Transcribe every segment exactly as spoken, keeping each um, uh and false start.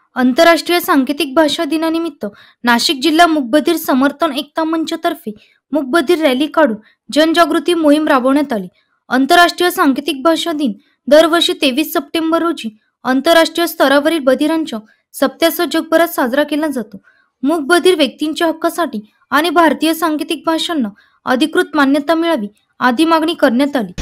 आंतरराष्ट्रीय सांकेतिक भाषा दिनानिमित्त नाशिक जिल्हा मूकबधीर समर्थन एकता मंचतर्फे मूकबधीर रॅली काढून जनजागृती मोहीम राबवण्यात आली। आंतरराष्ट्रीय सांकेतिक भाषा दिन दरवर्षी तेवीस सप्टेंबर रोजी आंतरराष्ट्रीय स्तरावरील बधिरांच्या सप्त्यासह जगभरात साजरा केला जातो। मूकबधीर व्यक्तींच्या हक्कासाठी आणि भारतीय सांकेतिक भाषांना अधिकृत मान्यता मिळावी आदी मागणी करण्यात आली।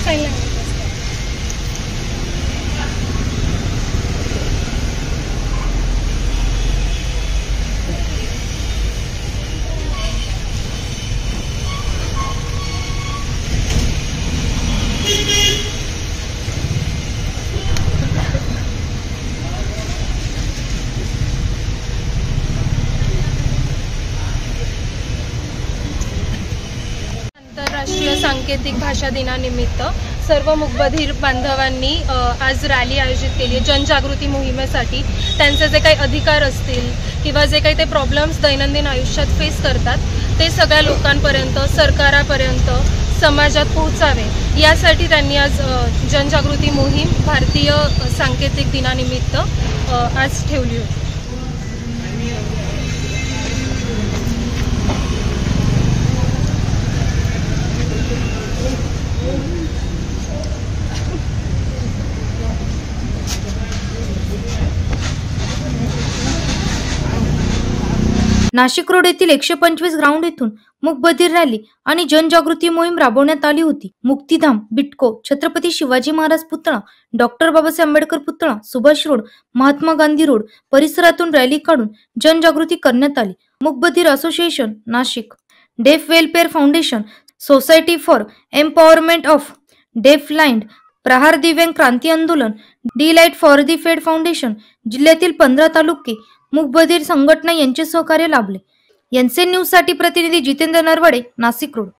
आंतरराष्ट्रीय सांकेतिक भाषा दिनानिमित्त सर्व मूकबधीर बांधवांनी आज रॅली आयोजित केली आहे जनजागृती मोहिमेसाठी। त्यांचे जे काही अधिकार असतील किंवा जे काही ते प्रॉब्लेम्स दैनंदिन आयुष्यात फेस करतात ते सगळ्या लोकांपर्यंत, सरकारापर्यंत, समाजात पोहोचावे यासाठी त्यांनी आज जनजागृती मोहीम भारतीय सांकेतिक दिनानिमित्त आज ठेवली होती। नाशिक रोड येथील एकशे पंचवीस ग्राउंड येथून मूकबधीर रॅली आणि जनजागृती मोहीम राबवण्यात आली होती। मुक्तिधाम, बिटको, छत्रपती शिवाजी महाराज पुतळा, डॉक्टर बाबासाहेब आंबेडकर पुतळा, सुभाष रोड, महात्मा गांधी रोड परिसरातून रॅली काढून जनजागृती करण्यात आली। मूकबधीर association Nashik, deaf welfare foundation, society for empowerment of deaf blind, Prahar Divyang Kranti आंदोलन, डी लाईट फॉर दी फेड फाउंडेशन, जिल्ह्यातील पंधरा तालुके मूकबधीर संघटना यांचे सहकार्य लाभले। एनसीएन न्यूज साठी प्रतिनिधी जितेंद्र नरवडे, नाशिक रोड।